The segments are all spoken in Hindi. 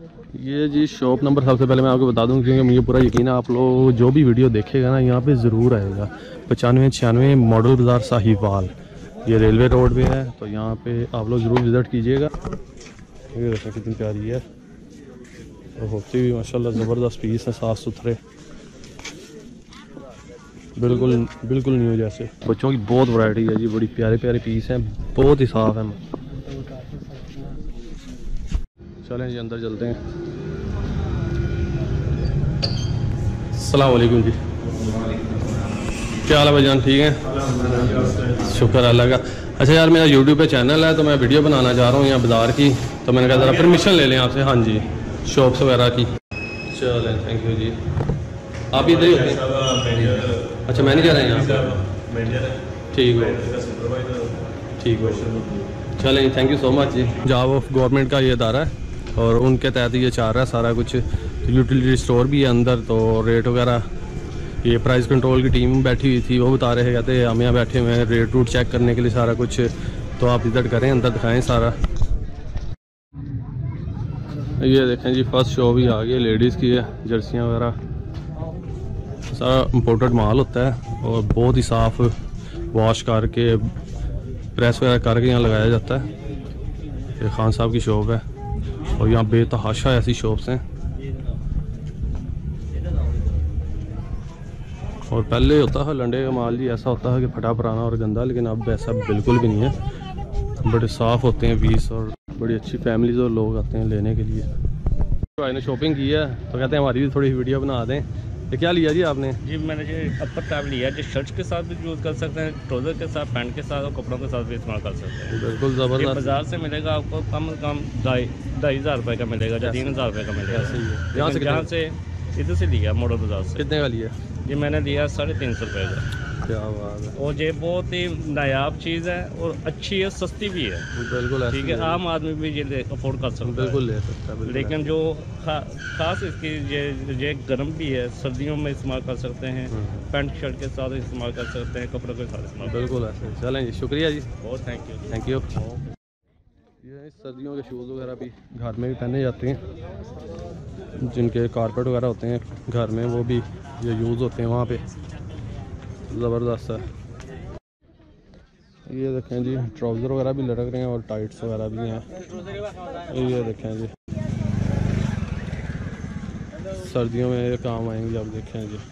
ये जी शॉप नंबर सबसे पहले मैं आपको बता दूं, क्योंकि मुझे पूरा यकीन है आप लोग जो भी वीडियो देखेगा ना यहाँ पे ज़रूर आएगा। 9596 मॉडल बाज़ार साहिवाल, ये रेलवे रोड पे है, तो यहाँ पे आप लोग ज़रूर विज़िट कीजिएगा। ये देखिए कितनी प्यारी है, और होती भी माशाल्लाह ज़बरदस्त पीस है, साफ़ सुथरे, बिल्कुल बिल्कुल न्यू जैसे। बच्चों की बहुत वैरायटी है जी, बड़ी प्यारे प्यारे पीस हैं, बहुत ही साफ़ है। चलें जी अंदर चलते हैं। अस्सलाम वालेकुम जी, क्या हाल है भाईजान, ठीक है? शुक्र अल्लाह का। अच्छा यार, मेरा यूट्यूब पे चैनल है, तो मैं वीडियो बनाना चाह रहा हूँ यहाँ बाज़ार की, तो मैंने कहा ज़रा परमिशन ले लें आपसे। हाँ जी, शॉप्स वगैरह की। चलें, थैंक यू जी। आप इधर ही होते हैं? अच्छा, मैनेजर हैं यहाँ पे? ठीक हो, ठीक हो, चलें, थैंक यू सो मच जी। जॉब ऑफ गवर्नमेंट का ये अदारा है और उनके तहत ये चाह रहा है सारा कुछ। तो यूटिलिटी स्टोर भी है अंदर, तो रेट वगैरह ये प्राइस कंट्रोल की टीम बैठी हुई थी, वो बता रहे हैं, कहते हम यहाँ बैठे हुए हैं रेट रूट चेक करने के लिए सारा कुछ। तो आप विजिट करें, अंदर दिखाएं सारा। ये देखें जी, फर्स्ट शो भी आ गई, लेडीज़ की है, जर्सियाँ वगैरह सारा इम्पोर्टेड माल होता है और बहुत ही साफ़ वॉश करके प्रेस वगैरह करके यहाँ लगाया जाता है। ये खान साहब की शॉप है और यहाँ बेतहाशा ऐसी शॉप्स हैं। और पहले होता है लंडे का माल जी, ऐसा होता है कि फटा पुराना और गंदा, लेकिन अब ऐसा बिल्कुल भी नहीं है, बड़े साफ़ होते हैं पीस और बड़ी अच्छी फैमिलीज और लोग आते हैं लेने के लिए। भाई ने शॉपिंग की है तो कहते हैं हमारी भी थोड़ी वीडियो बना दें। ये क्या लिया जी आपने? जी मैंने जो अपर टैब लिया है, जो शर्ट्स के साथ भी यूज़ कर सकते हैं, ट्राउज़र के साथ, पैंट के साथ और कपड़ों के साथ भी इस्तेमाल कर सकते हैं। बिल्कुल ज़बरदस्त। बाज़ार से मिलेगा आपको कम से कम 2,500 रुपये का मिलेगा, या 3,000 रुपये का मिलेगा। यहाँ से इधर से लिया मॉडल बाज़ार से। कितने का लिया? जी मैंने लिया 350 रुपये का। क्या बात है। और ये बहुत ही नायाब चीज़ है और अच्छी है, सस्ती भी है। बिल्कुल ठीक है, आम आदमी भी ये अफोर्ड कर सकता है। बिल्कुल ले सकता है। लेकिन जो खास इसकी ये गर्म भी है, सर्दियों में इस्तेमाल कर सकते हैं, पैंट शर्ट के साथ इस्तेमाल कर सकते हैं, कपड़ों के साथ इस्तेमाल। बिल्कुल ऐसे। चलें जी, शुक्रिया जी, बहुत थैंक यू। Thank you. ये सर्दियों के शूज़ वगैरह भी घर में भी पहने जाते हैं, जिनके कारपेट वगैरह होते हैं घर में, वो भी ये यूज़ होते हैं वहाँ पे। ज़बरदस्त है। ये देखें जी, ट्राउज़र वगैरह भी लटक रहे हैं और टाइट्स वगैरह भी हैं। ये देखें जी, सर्दियों में ये काम आएंगे। आप देखें जी,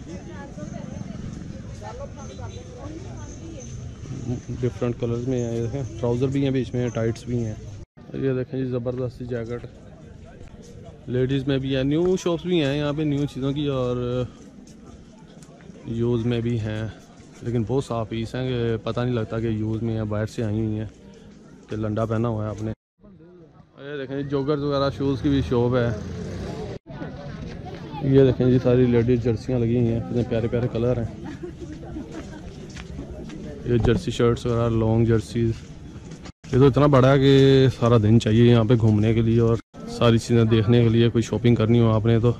डिफरेंट कलर्स में हैं। ये देखें, ट्राउज़र भी हैं बीच में, टाइट्स भी हैं। ये देखें जी, ज़बरदस्त सी जैकेट, लेडीज़ में भी है, न्यू शॉप्स भी हैं यहाँ पे न्यू चीज़ों की, और यूज़ में भी हैं, लेकिन बहुत साफ़ पीस हैं कि पता नहीं लगता कि यूज़ में या बाहर से आई हुई हैं, कि लंडा पहना हुआ है आपने। ये देखें जी, जॉगर्स वगैरह शूज़ की भी शॉप है। ये देखें जी, सारी लेडीज़ जर्सियाँ लगी हुई हैं, कितने प्यारे प्यारे कलर हैं। ये जर्सी शर्ट्स वगैरह, लॉन्ग जर्सीज़। ये तो इतना बड़ा है कि सारा दिन चाहिए यहाँ पे घूमने के लिए और सारी चीज़ें देखने के लिए। कोई शॉपिंग करनी हो आपने तो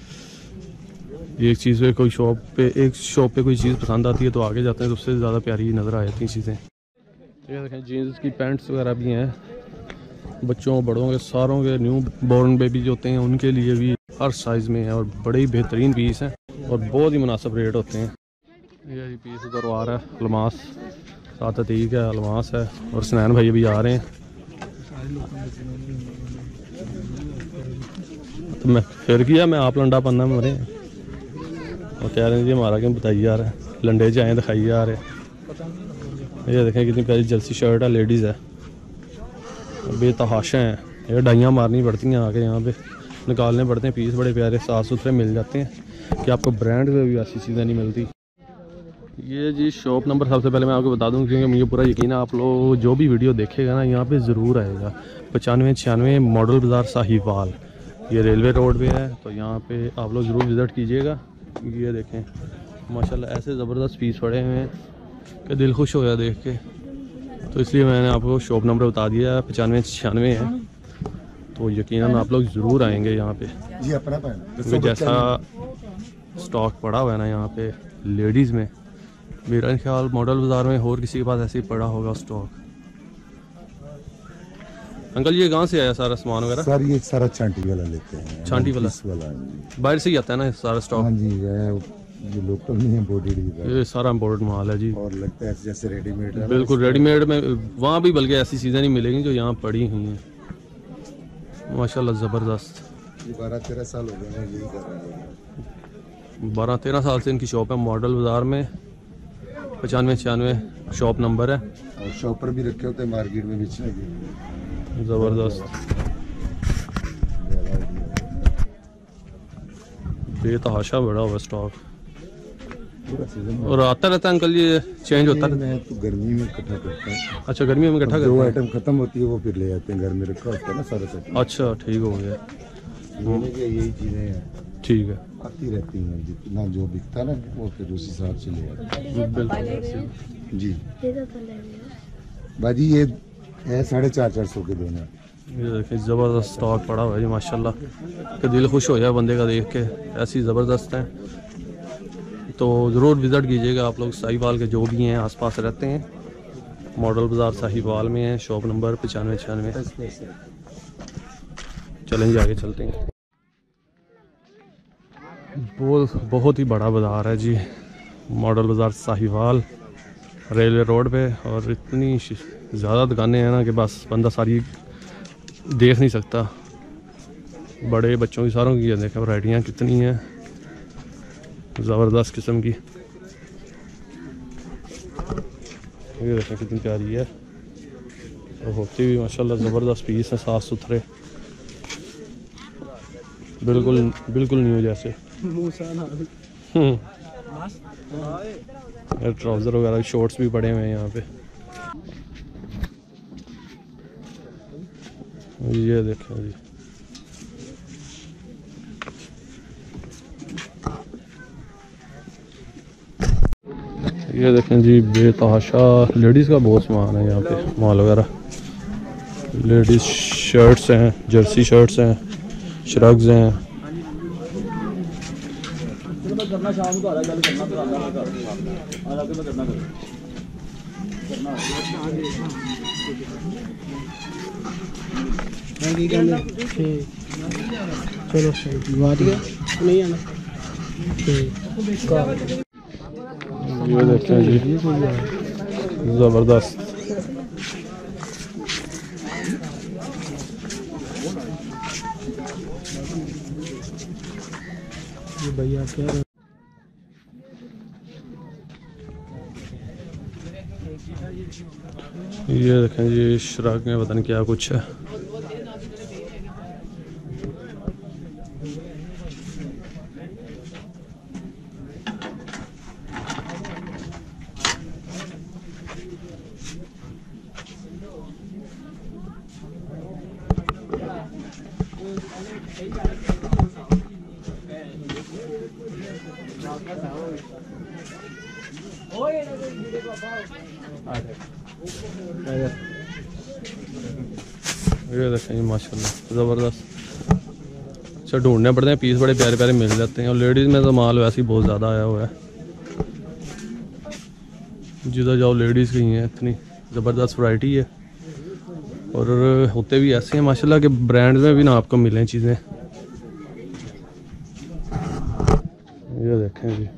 एक चीज़ पे, कोई एक शॉप पे कोई चीज़ पसंद आती है तो आगे जाते हैं, तो उससे ज़्यादा प्यारी नज़र आ जाती हैं चीज़ें। ये देखें, जीन्स की पैंट्स वगैरह भी हैं, बच्चों बड़ों के सारों के, न्यू बॉर्न बेबी जो होते हैं उनके लिए भी हर साइज़ में है, और बड़े ही बेहतरीन पीस हैं और बहुत ही मुनासिब रेट होते हैं। ये पीस उधर आ रहा है, अलमास साथ अतीक है, अलमास है, और सनैन भाई भी आ रहे हैं। तो मैं फिर किया, मैं आप लंडा पन्ना में मरे, और कह रहे हैं जी हमारा क्यों बताइए यार, लंडे जाएँ दिखाइए यार। ये देखें कितनी प्यारी जर्सी शर्ट है, लेडीज़ है, बेतहाशा हैं। ये डाइयाँ मारनी पड़ती हैं आके, यहाँ पे निकालने पड़ते हैं पीस, बड़े प्यारे साफ़ सुथरे मिल जाते हैं कि आपको ब्रांड में भी ऐसी चीज़ें नहीं मिलती। ये जी शॉप नंबर सबसे पहले मैं आपको बता दूं, क्योंकि मुझे पूरा यकीन है आप लोग जो भी वीडियो देखेगा ना यहाँ पे ज़रूर आएगा। 9596 मॉडल बाज़ार साहिवाल, ये रेलवे रोड पे है, तो यहाँ पे आप लोग ज़रूर विज़िट कीजिएगा। ये देखें माशाल्लाह ऐसे ज़बरदस्त पीस पड़े हुए हैं कि दिल खुश हो गया देख के, तो इसलिए मैंने आपको शॉप नंबर बता दिया है, 9596 है, तो यकीनन आप लोग ज़रूर आएंगे यहाँ पे। क्योंकि जैसा स्टॉक पड़ा हुआ है ना यहाँ पे लेडीज़ में, मेरा ख्याल मॉडल बाज़ार में और किसी के पास ऐसे ही पड़ा होगा स्टॉक। अंकल ये कहाँ से आया सारा सामान वगैरह? सर ये सारा छांटी वाला लेते हैं। छांटी वाला बाहर से ही आता है ना सारा स्टॉक? हाँ जी, ये लोकल नहीं है, इम्पोर्टेड ही ये सारा इम्पोर्टेड माल है जी। और लगता है जैसे रेडीमेड है। बिल्कुल रेडीमेड में वहाँ भी बल्कि ऐसी चीज़ें नहीं मिलेंगी जो यहाँ पड़ी हुई हैं। माशाल्लाह ज़बरदस्त। 12-13 साल हो गए हैं यही कर रहे हैं। 12-13 साल से इनकी शॉप है मॉडल बाज़ार में। 95-96 शॉप नंबर है। और शॉपर भी रखे होते हैं मार्केट में बेचने के। ज़बरदस्त बेतहाशा बड़ा हुआ स्टॉक। और आता रहता है अंकल, ये चेंज होता रहता है? मैं तो गर्मी में इकट्ठा करता हूँ। अच्छा गर्मी में इकट्ठा जो करते आइटम खत्म होती है वो फिर ले आते हैं, घर में रखा होता है ना सारा सेट। हैं? अच्छा ठीक हो गया। यही चीज़ें हैं, ठीक है, आती रहती हैं, जितना जो बिकता है ना वो फिर उस हिसाब से ले आते हैं। जी बाजी ये है 450 के दोनों। ये देखिए ज़बरदस्त स्टॉक पड़ा हुआ है जी माशाल्लाह, कि दिल खुश हो जाए बंदे का देख के, ऐसी ज़बरदस्त है। तो ज़रूर विज़िट कीजिएगा आप लोग, साहिवाल के जो भी हैं आसपास रहते हैं। मॉडल बाज़ार साहिवाल में है, शॉप नंबर 95-96। चलेंगे आगे चलते हैं। बहुत ही बड़ा बाज़ार है जी, मॉडल बाज़ार साहिवाल, रेलवे रोड पे। और इतनी ज़्यादा दुकानें हैं ना कि बस बंदा सारी देख नहीं सकता। बड़े बच्चों की सारों की देखें वैरायटियाँ कितनी हैं ज़बरदस्त किस्म की। ये देखें कितनी प्यारी है, और होती भी माशाल्लाह ज़बरदस्त पीस है, साफ़ सुथरे, बिल्कुल न्यू जैसे। ट्राउज़र वगैरह शॉर्ट्स भी पड़े हुए हैं यहाँ पे। ये देखें जी, ये देखें जी बेतहाशा लेडीज़ का बहुत सामान है यहाँ पे, मॉल वगैरह। लेडीज़ शर्ट्स हैं, जर्सी शर्ट्स हैं, श्रग्स हैं। चलो नहीं आना। ये देखते हैं जी ज़बरदस्त। ये भैया क्या ये देखें जी श्रग में पता नहीं क्या कुछ है। ये देखें जी माशाल्लाह ज़बरदस्त। अच्छा ढूंढने पड़ते हैं, पीस बड़े प्यारे प्यारे मिल जाते हैं। और लेडीज़ में तो माल वैसे ही बहुत ज़्यादा आया हुआ है, जिधर जाओ लेडीज़ की हैं, इतनी ज़बरदस्त वैरायटी है। और होते भी ऐसे हैं माशाल्लाह के ब्रांड्स में भी ना आपको मिलें चीज़ें। ये देखें जी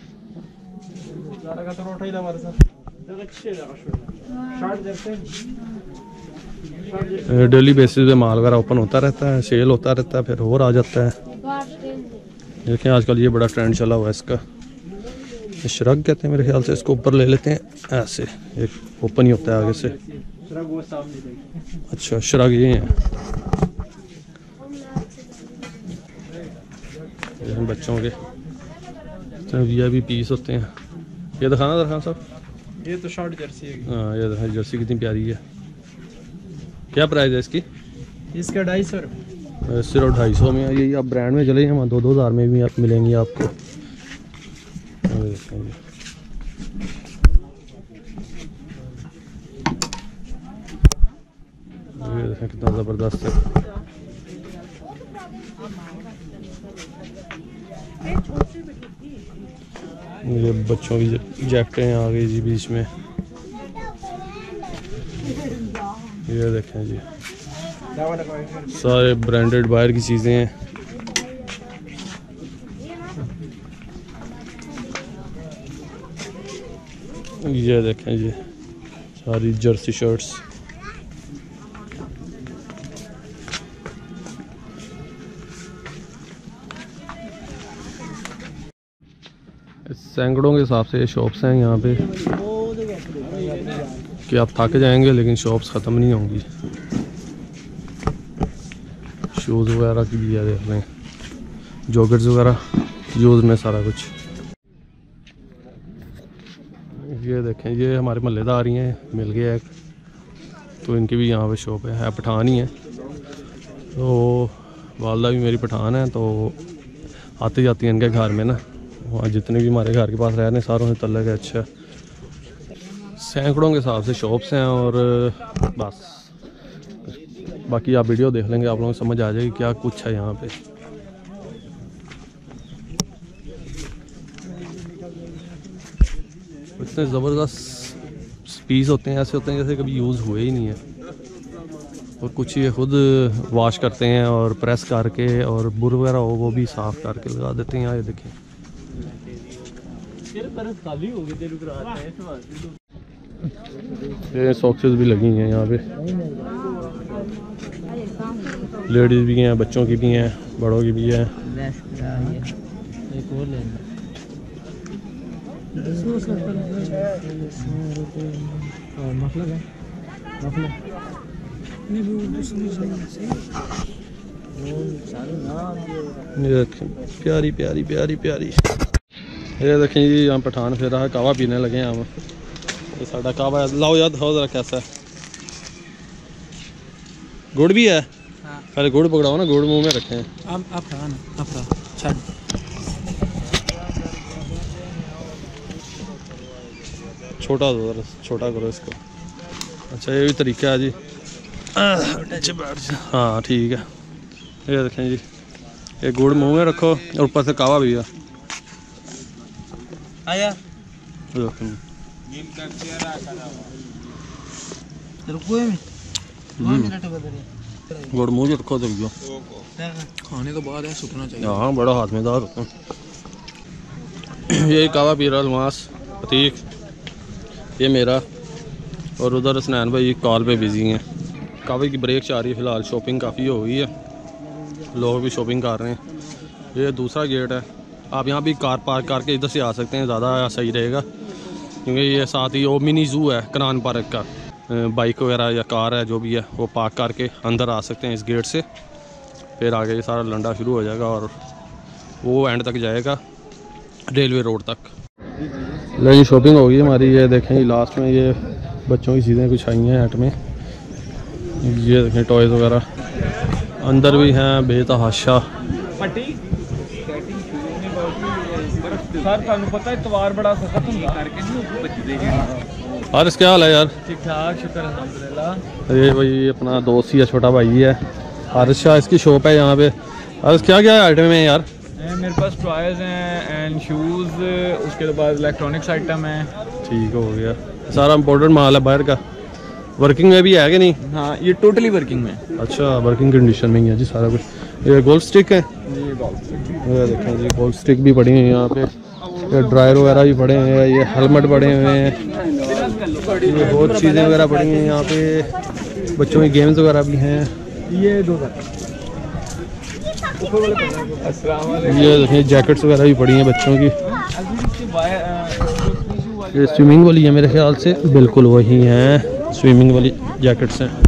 डेली बेसिस पे माल वगैरह ओपन होता रहता है, सेल होता रहता है, फिर और आ जाता है। देखें आजकल ये बड़ा ट्रेंड चला हुआ है इसका, श्रग कहते हैं मेरे ख्याल से। इसको ऊपर ले लेते हैं ऐसे, एक ओपन ही होता है आगे से। अच्छा श्रग ये हैं, ये बच्चों के ये भी पीस होते हैं। ये दिखाना दरखान साहब, ये तो शॉर्ट जर्सी है। हाँ ये देखा जर्सी कितनी प्यारी है। क्या प्राइस है इसकी? इसका 250 रुपये। सिर्फ 250 में। यही आप ब्रांड में चले जाए 2-2 हज़ार में भी आप मिलेंगी आपको। ये देखें कितना ज़बरदस्त है। ये बच्चों की जैकेटें आ गई जी बीच में। ये देखें जी सारे ब्रांडेड बाहर की चीज़ें हैं। ये देखें, ये सारी जर्सी शर्ट्स। सैकड़ों के हिसाब से ये शॉप्स हैं यहाँ पे कि आप थक जाएंगे, लेकिन शॉप्स ख़त्म नहीं होंगी। शूज़ वगैरह की भी है, देख लें, जॉकेट्स वगैरह यूज़ में सारा कुछ। ये देखें, ये हमारे महल्लेदार ही हैं, मिल गया एक, तो इनकी भी यहाँ पे शॉप है पठान ही है। तो वालदा भी मेरी पठान है, तो आती जाती हैं इनके घर में ना, वहाँ जितने भी हमारे घर के पास रह रहे हैं सारों से तल्लक है। अच्छा, सैकड़ों के हिसाब से शॉप्स हैं और बस बाकी आप वीडियो देख लेंगे, आप लोगों को समझ आ जाएगी क्या कुछ है यहाँ पे। इतने ज़बरदस्त पीस होते हैं, ऐसे होते हैं जैसे कभी यूज़ हुए ही नहीं है। और कुछ ये खुद वॉश करते हैं और प्रेस करके, और बुर वगैरह हो वो भी साफ़ करके लगा देते हैं। यहाँ ये देखें, ये सॉक्सेस भी लगी हैं यहाँ पे, लेडीज़ भी हैं, बच्चों की भी हैं, बड़ों की भी हैं। एक और लेना, मतलब है मतलब ये देखें, प्यारी प्यारी प्यारी प्यारी। ये देखें जी, यहाँ पठान फिर रहा है, कावा पीने लगे हैं हम। ये साड़ा कावा है, लाओ याद हो जरा कैसा है। गुड़ भी है, पहले गुड़ पकड़ाओ ना, गुड़ मुंह में रखे हैं। छोटा दो जरा, छोटा करो इसको। अच्छा, ये भी तरीका है जी। हाँ ठीक है। ये देखें जी, ये गुड़ मुंह में रखो और ऊपर से कावा भी है। आया गुड़ मुँह रखो तो खाने के बाद सुखना चाहिए। हाँ, बड़ा हाथमेदार होता है। ये कावा पी रहा अलमास प्रतीक, ये मेरा, और उधर हसनैन भाई कॉल पे बिजी हैं। कावे की ब्रेक चाह रही है फ़िलहाल, शॉपिंग काफ़ी हो गई है, लोग भी शॉपिंग कर रहे हैं। ये दूसरा गेट है, आप यहाँ भी कार पार्क करके इधर से आ सकते हैं, ज़्यादा सही रहेगा, क्योंकि ये साथ ही वो मिनी ज़ू है कनान पार्क का। बाइक वगैरह या कार है जो भी है वो पार्क करके अंदर आ सकते हैं इस गेट से। फिर आगे ये सारा लंडा शुरू हो जाएगा और वो एंड तक जाएगा, रेलवे रोड तक। लेकिन शॉपिंग हो गई हमारी। ये देखें लास्ट में ये बच्चों की चीज़ें कुछ आई हैं हट में। ये देखें टॉयज़ वगैरह, अंदर भी हैं बेतहाशा। हारिस क्या हाल है यार? ठीक ठाक, शुक्र अल्हम्दुलिल्लाह। ये भाई अपना दोस्त ही है, छोटा भाई है हारिस शाह, इसकी शॉप है यहाँ पे। हारिस क्या क्या आइटम है यार? मेरे पास टॉयज़ हैं एंड शूज़, उसके बाद इलेक्ट्रॉनिक्स आइटम है। ठीक हो गया, सारा इम्पोर्टेड माल है बाहर का। वर्किंग में भी है कि नहीं? हाँ, ये टोटली वर्किंग में। अच्छा, वर्किंग कंडीशन में ही है जी सारा कुछ। ये गोल्ड स्टिक है, ये गोल्ड स्टिक, ये देखें जी गोल्ड स्टिक भी पड़ी हुई है यहाँ पे। ये ड्रायर वगैरह भी पड़े हुए हैं, ये हेलमेट पड़े हुए हैं, ये बहुत चीज़ें वगैरह पड़ी हुई हैं यहाँ पे। बच्चों की गेम्स वगैरह भी हैं। ये 2 ये देखें जैकेट्स वगैरह भी पड़ी हैं बच्चों की। ये स्विमिंग वाली है मेरे ख्याल से, बिल्कुल वही हैं, स्विमिंग वाली जैकेट्स हैं।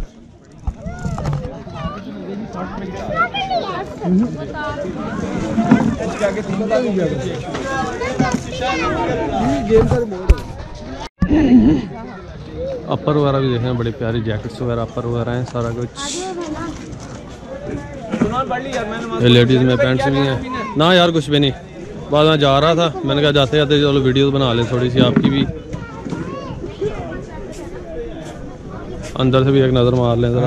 अपर वगैरह भी देखें, बड़ी प्यारी जैकेट्स वगैरह अपर वगैरह हैं, सारा कुछ। ये लेडीज़ में पैंट्स भी हैं ना यार, कुछ भी नहीं। बाद में जा रहा था, मैंने कहा जाते जाते चलो वीडियोस बना लें थोड़ी सी आपकी भी। अंदर से भी एक नज़र मार लें ज़रा।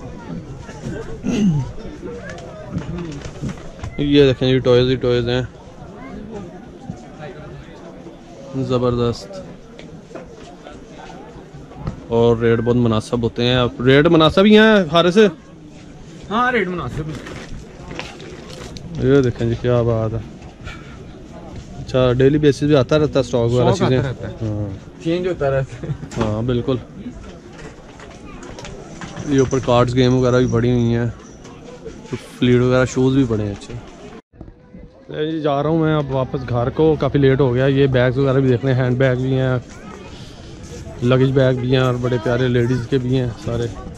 ये देखें जी टॉयज़ ही टॉयज़ हैं, ज़बरदस्त। और रेट बहुत मुनासिब होते हैं। अब रेट मुनासिब ही हैं हारिस? हाँ रेट मुनासिब है। ये देखें जी क्या बात है। अच्छा डेली बेसिस पे आता रहता है स्टॉक वगैरह चीज़ें? हाँ चेंज होता रहता है। हाँ बिल्कुल। ये ऊपर कार्ड्स गेम वगैरह भी पड़ी हुई हैं, तो फ्लीड वगैरह शूज़ भी पड़े हैं अच्छे। जी जा रहा हूँ मैं अब वापस घर को, काफ़ी लेट हो गया। ये बैग्स वगैरह भी देखने, हैंड बैग भी हैं, लगेज बैग भी हैं और बड़े प्यारे लेडीज़ के भी हैं सारे।